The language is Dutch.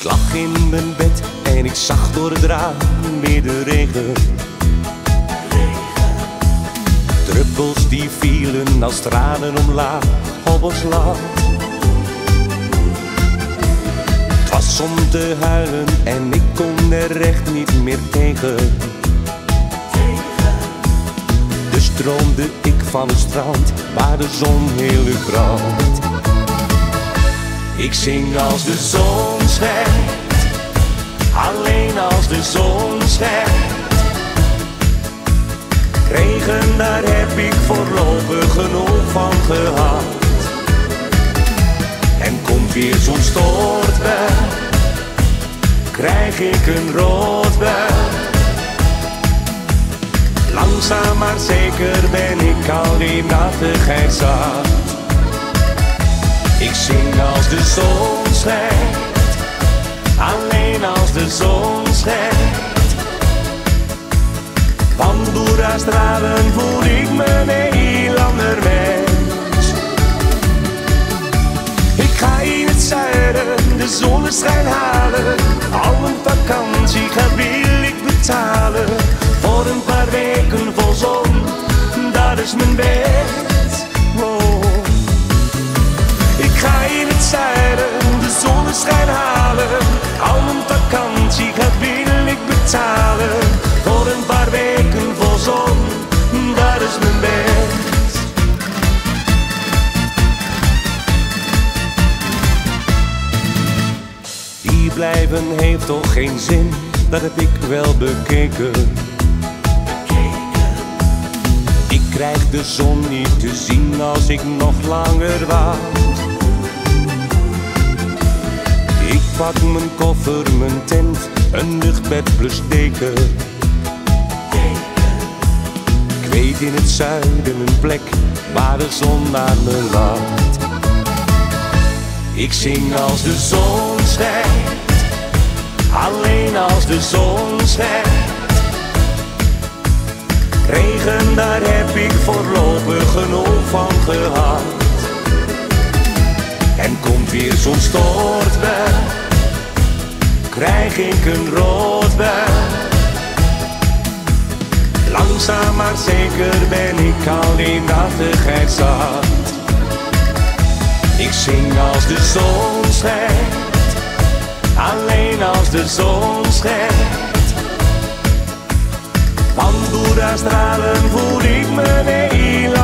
lag in mijn bed en ik zag door het raam weer de regen. Druppels die vielen als tranen omlaag op ons land. Het was om te huilen en ik kon er echt niet meer tegen. Dus stroomde ik van het strand waar de zon heel uur brandt. Ik zing als de zon schijnt, alleen als de zon schijnt. Regen, daar heb ik voorlopig genoeg van gehad. En komt weer zo'n stortbui, krijg ik een roodbui. Langzaam maar zeker ben ik al die nattigheid zat. Ik zing als de zon schijnt, alleen als de zon schijnt. Van Boerastralen voel ik me een heel ander mens. Ik ga in het zuiden de zonneschijn halen. Al een vakantie ga wil ik betalen. Voor een paar weken vol zon, dat is mijn bed. Oh. Ik ga in het zuiden de zonneschijn halen. Al mijn vakantie ga wil ik betalen. Voor een paar weken vol zon, dat is mijn bed. Hier blijven heeft toch geen zin, dat heb ik wel bekeken. Ik krijg de zon niet te zien als ik nog langer wacht. Ik pak mijn koffer, mijn tent, een luchtbed plus deken. Ik weet in het zuiden een plek waar de zon naar me lacht. Ik zing als de zon schijnt, alleen als de zon schijnt. Regen, daar heb ik voorlopig genoeg van gehad. En komt weer zo'n stortbui, krijg ik een roodbui. Langzaam maar zeker ben ik al die nattigheid zat. Ik zing als de zon schijnt, alleen als de zon schijnt. Van Boerastralen voel ik me heel